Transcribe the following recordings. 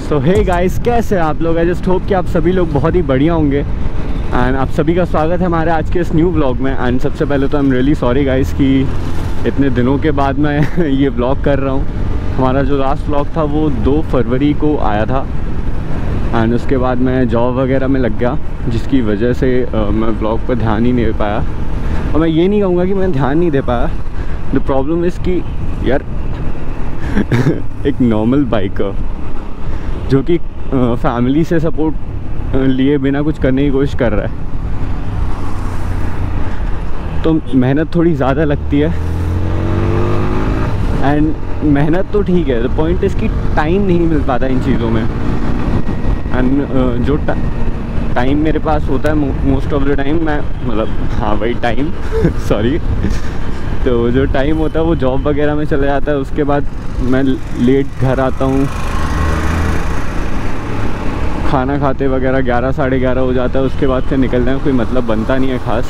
सो hey guys, कैसे हैं आप लोग? आई जस्ट होप कि आप सभी लोग बहुत ही बढ़िया होंगे। एंड आप सभी का स्वागत है हमारे आज के इस न्यू व्लॉग में। एंड सबसे पहले तो I am really sorry guys कि इतने दिनों के बाद मैं ये व्लॉग कर रहा हूँ। हमारा जो लास्ट व्लॉग था वो 2 फरवरी को आया था एंड उसके बाद मैं जॉब वगैरह में लग गया, जिसकी वजह से मैं व्लॉग पर ध्यान ही नहीं दे पाया। और मैं ये नहीं कहूँगा कि मैं ध्यान नहीं दे पाया। द प्रॉब्लम इज़ कि यार एक नॉर्मल बाइकर जो कि फैमिली से सपोर्ट लिए बिना कुछ करने की कोशिश कर रहा है, तो मेहनत थोड़ी ज़्यादा लगती है। एंड मेहनत तो ठीक है, द पॉइंट इज़ कि टाइम नहीं मिल पाता इन चीज़ों में। एंड जो टाइम मेरे पास होता है मोस्ट ऑफ द टाइम, मैं मतलब हाँ भाई टाइम सॉरी, तो जो टाइम होता है वो जॉब वगैरह में चला जाता है। उसके बाद मैं लेट घर आता हूँ, खाना खाते वगैरह 11 साढ़े 11 हो जाता है। उसके बाद से निकलने में कोई मतलब बनता नहीं है ख़ास,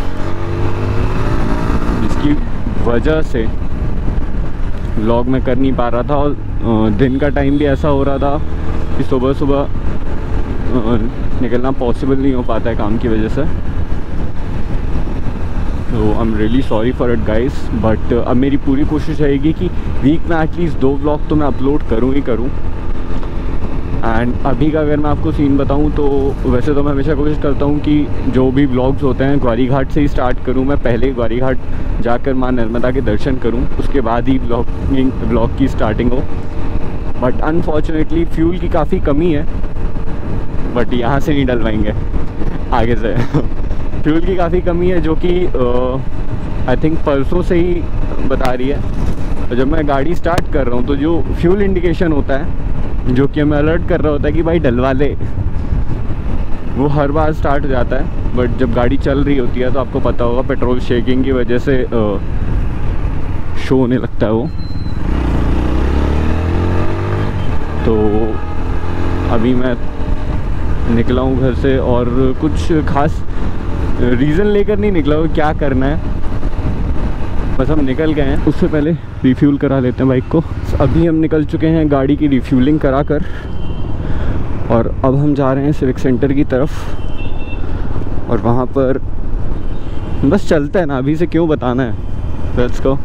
जिसकी वजह से व्लॉग में कर नहीं पा रहा था। और दिन का टाइम भी ऐसा हो रहा था कि सुबह सुबह निकलना पॉसिबल नहीं हो पाता है काम की वजह से। तो I am really sorry for it guys, but अब मेरी पूरी कोशिश रहेगी कि वीक में एटलीस्ट 2 व्लॉग तो मैं अपलोड करूँ ही करूँ। एंड अभी का अगर मैं आपको सीन बताऊं तो वैसे तो मैं हमेशा कोशिश करता हूं कि जो भी व्लॉग्स होते हैं ग्वारी घाट से ही स्टार्ट करूं। मैं पहले ग्वारी घाट जाकर मां नर्मदा के दर्शन करूं, उसके बाद ही व्लॉग की स्टार्टिंग हो। बट अनफॉर्चुनेटली फ्यूल की काफ़ी कमी है, बट यहाँ से नहीं डलवाएंगे आगे से फ्यूल की काफ़ी कमी है, जो कि आई थिंक परसों से ही बता रही है। और जब मैं गाड़ी स्टार्ट कर रहा हूँ तो जो फ्यूल इंडिकेशन होता है, जो कि हमें अलर्ट कर रहा होता है कि भाई डलवा ले, वो हर बार स्टार्ट हो जाता है। बट जब गाड़ी चल रही होती है तो आपको पता होगा पेट्रोल शेकिंग की वजह से शो होने लगता है वो। तो अभी मैं निकला हूँ घर से और कुछ खास रीज़न लेकर नहीं निकला हूँ क्या करना है, बस हम निकल गए हैं। उससे पहले रिफ्यूल करा लेते हैं बाइक को। अभी हम निकल चुके हैं गाड़ी की रिफ्यूलिंग करा कर, और अब हम जा रहे हैं सिविक सेंटर की तरफ। और वहाँ पर बस चलते हैं ना, अभी से क्यों बताना है, लेट्स गो।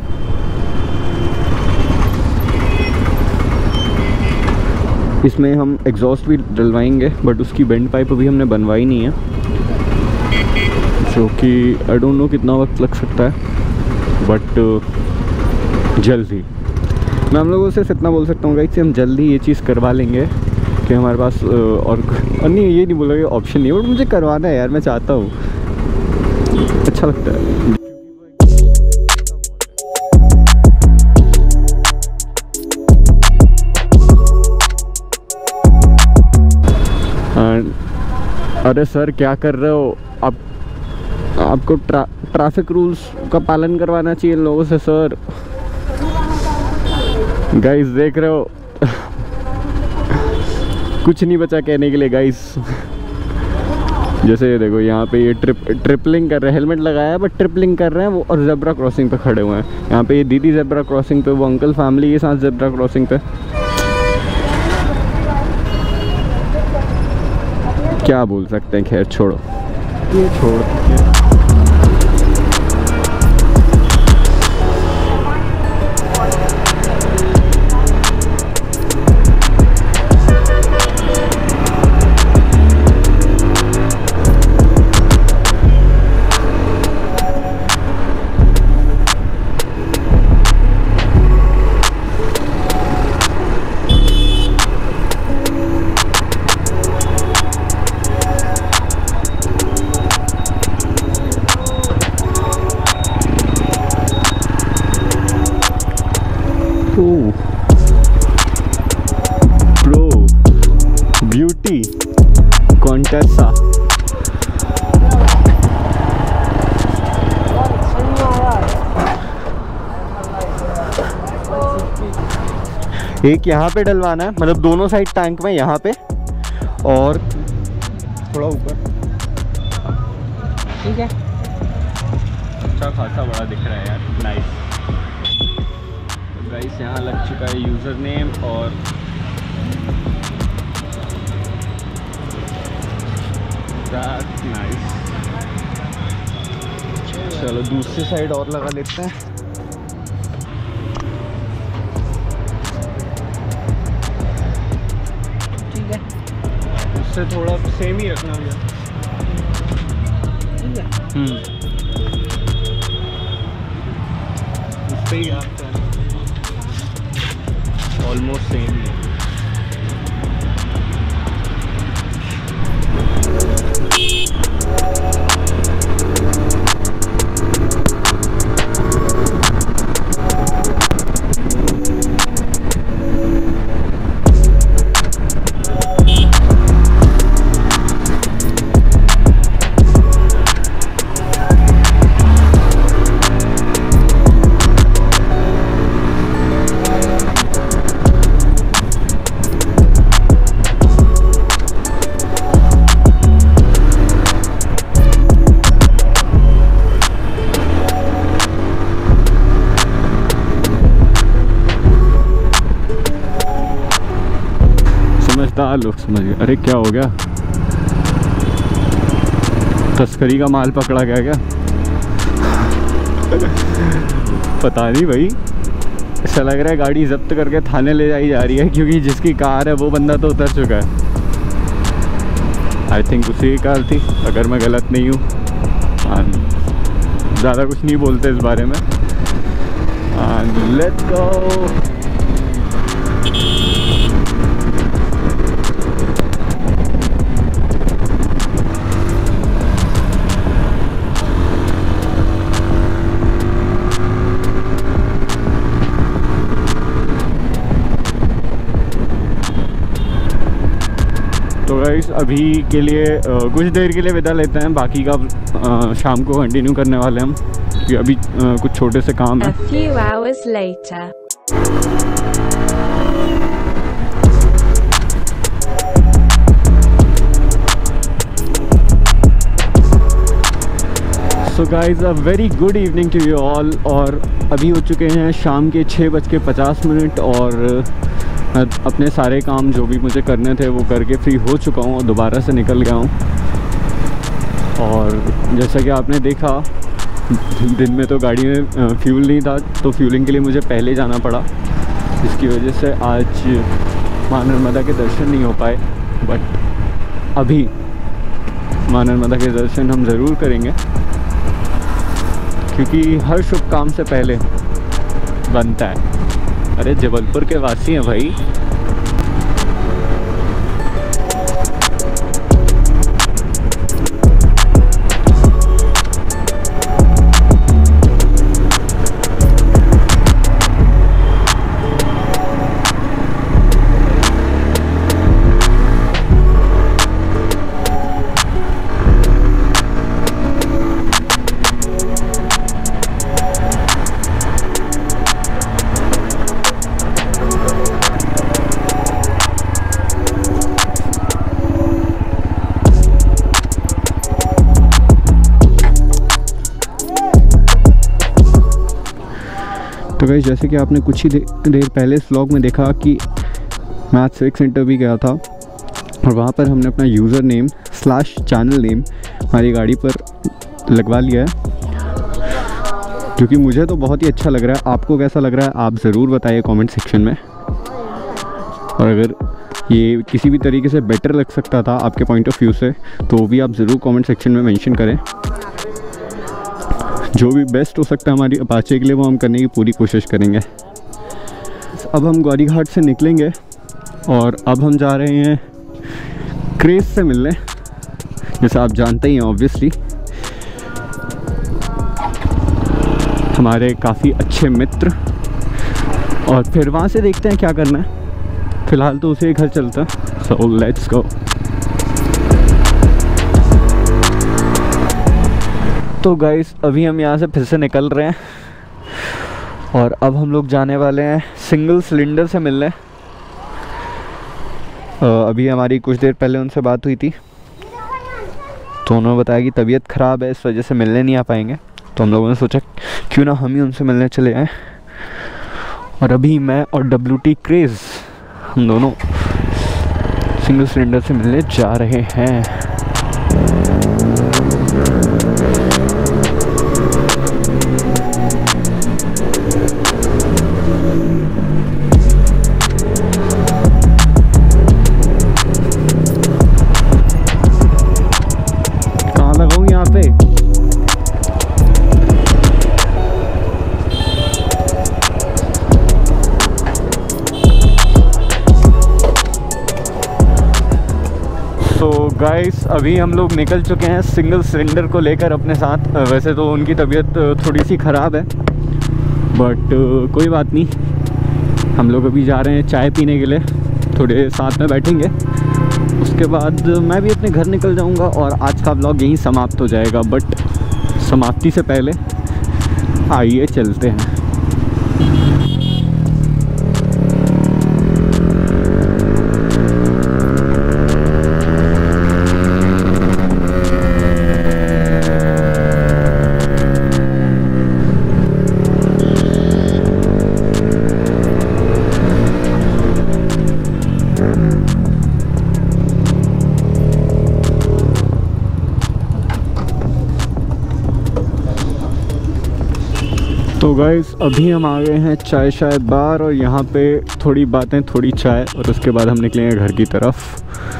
इसमें हम एग्जॉस्ट भी डलवाएंगे, बट उसकी बेंड पाइप अभी हमने बनवाई नहीं है, जो कि आई डोंट नो कितना वक्त लग सकता है, बट जल्द ही। मैं हम लोगों से इतना बोल सकता हूँ कि हम जल्दी ये चीज़ करवा लेंगे कि हमारे पास और नहीं, ये नहीं बोलोगे ऑप्शन नहीं है, बट मुझे करवाना है यार, मैं चाहता हूँ, अच्छा लगता है। अरे सर क्या कर रहे हो आप? आपको ट्रैफिक रूल्स का पालन करवाना चाहिए इन लोगों से सर। गाइस देख रहे हो कुछ नहीं बचा कहने के लिए गाइस। जैसे ये देखो, यहाँ पे ये ट्रिपलिंग कर रहे हैं, हेलमेट लगाया है बट ट्रिपलिंग कर रहे हैं वो, और जेब्रा क्रॉसिंग पे खड़े हुए हैं। यहाँ पे ये दीदी जेब्रा क्रॉसिंग पे, वो अंकल फैमिली के साथ जेब्रा क्रॉसिंग पे। क्या बोल सकते हैं, खैर छोड़ो, ये छोड़ के प्रो ब्यूटी कॉन्टेसा। एक यहाँ पे डलवाना है, मतलब दोनों साइड टैंक में, यहाँ पे और थोड़ा ऊपर, ठीक है। अच्छा खासा बड़ा दिख रहा है यार, नाइस। गाइस यहाँ लग चुका है यूज़र नेम और दैट नाइस। चलो दूसरी साइड और लगा लेते हैं। ठीक है, उससे थोड़ा सेम ही रखना भैया। ठीक है। उस पे ही आपका ऑलमोस्ट सेम ही है। समझदार लोग समझ गए। अरे क्या हो गया, तस्करी का माल पकड़ा गया क्या? पता नहीं भाई, ऐसा लग रहा है गाड़ी जब्त करके थाने ले जाई जा रही है, क्योंकि जिसकी कार है वो बंदा तो उतर चुका है। आई थिंक उसी की कार थी, अगर मैं गलत नहीं हूँ। ज़्यादा कुछ नहीं बोलते इस बारे में। Let's go. तो गाइस अभी के लिए कुछ देर के लिए विदा लेते हैं, बाकी का शाम को कंटिन्यू करने वाले हम, क्योंकि अभी कुछ छोटे से काम है। A few hours later. So guys a very good evening to you all. और अभी हो चुके हैं शाम के 6:50 और अपने सारे काम जो भी मुझे करने थे वो करके फ्री हो चुका हूँ और दोबारा से निकल गया हूँ। और जैसा कि आपने देखा, दिन में तो गाड़ी में फ्यूल नहीं था, तो फ्यूलिंग के लिए मुझे पहले जाना पड़ा, जिसकी वजह से आज माँ नर्मदा के दर्शन नहीं हो पाए। बट अभी माँ नर्मदा के दर्शन हम ज़रूर करेंगे, क्योंकि हर शुभ काम से पहले बनता है। अरे जबलपुर के वासी हैं भाई। तो गाइस जैसे कि आपने कुछ ही देर पहले इस व्लॉग में देखा कि मैं आज सिविक सेंटर भी गया था, और वहाँ पर हमने अपना यूज़र नेम / चैनल नेम हमारी गाड़ी पर लगवा लिया है, जो कि मुझे तो बहुत ही अच्छा लग रहा है। आपको कैसा लग रहा है आप ज़रूर बताइए कमेंट सेक्शन में। और अगर ये किसी भी तरीके से बेटर लग सकता था आपके पॉइंट ऑफ व्यू से, तो भी आप ज़रूर कमेंट सेक्शन में मेंशन करें। जो भी बेस्ट हो सकता है हमारी अपाचे के लिए, वो हम करने की पूरी कोशिश करेंगे। अब हम ग्वारी घाट से निकलेंगे और अब हम जा रहे हैं क्रेज से मिलने, जैसा आप जानते ही हैं ऑब्वियसली। हमारे काफ़ी अच्छे मित्र, और फिर वहाँ से देखते हैं क्या करना है। फ़िलहाल तो उसे घर चलता है। So let's go. तो गाइस अभी हम यहाँ से फिर से निकल रहे हैं, और अब हम लोग जाने वाले हैं सिंगल सिलेंडर से मिलने। अभी हमारी कुछ देर पहले उनसे बात हुई थी, तो उन्होंने बताया कि तबीयत ख़राब है, इस वजह से मिलने नहीं आ पाएंगे। तो हम लोगों ने सोचा क्यों ना हम ही उनसे मिलने चले आएँ। और अभी मैं और WT क्रेज़ हम दोनों सिंगल सिलेंडर से मिलने जा रहे हैं। गाइस अभी हम लोग निकल चुके हैं सिंगल सिलेंडर को लेकर अपने साथ। वैसे तो उनकी तबीयत थोड़ी सी ख़राब है, बट कोई बात नहीं। हम लोग अभी जा रहे हैं चाय पीने के लिए, थोड़े साथ में बैठेंगे, उसके बाद मैं भी अपने घर निकल जाऊंगा और आज का व्लॉग यहीं समाप्त हो जाएगा। बट समाप्ति से पहले आइए चलते हैं। तो गाइस अभी हम आ गए हैं चाय बार और यहाँ पे थोड़ी बातें थोड़ी चाय और उसके बाद हम निकलेंगे घर की तरफ।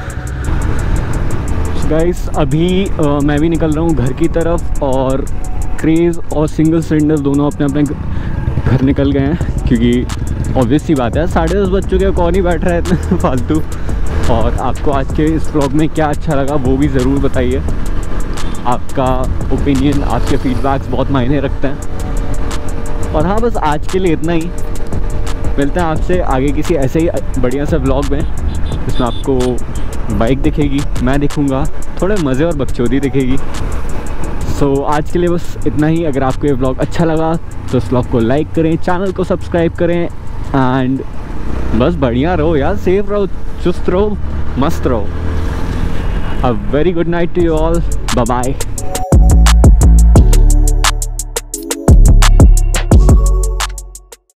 गाइस अभी मैं भी निकल रहा हूँ घर की तरफ और क्रेज़ और सिंगल सिलेंडर दोनों अपने अपने घर निकल गए हैं, क्योंकि ऑब्वियस सी बात है 10:30 बज चुके हैं, कौन ही बैठ रहा है इतना फालतू। और आपको आज के इस व्लॉग में क्या अच्छा लगा वो भी ज़रूर बताइए। आपका ओपिनियन, आपके फीडबैक्स बहुत मायने रखते हैं। और हाँ, बस आज के लिए इतना ही। मिलते हैं आपसे आगे किसी ऐसे ही बढ़िया सा व्लॉग में, जिसमें आपको बाइक दिखेगी, मैं दिखूँगा, थोड़े मज़े और बकचोदी दिखेगी। सो आज के लिए बस इतना ही। अगर आपको ये व्लॉग अच्छा लगा तो इस व्लॉग को लाइक करें, चैनल को सब्सक्राइब करें एंड बस बढ़िया रहो यार, सेफ रहो, चुस्त रहो, मस्त रहो। A very good night to you all, bye bye.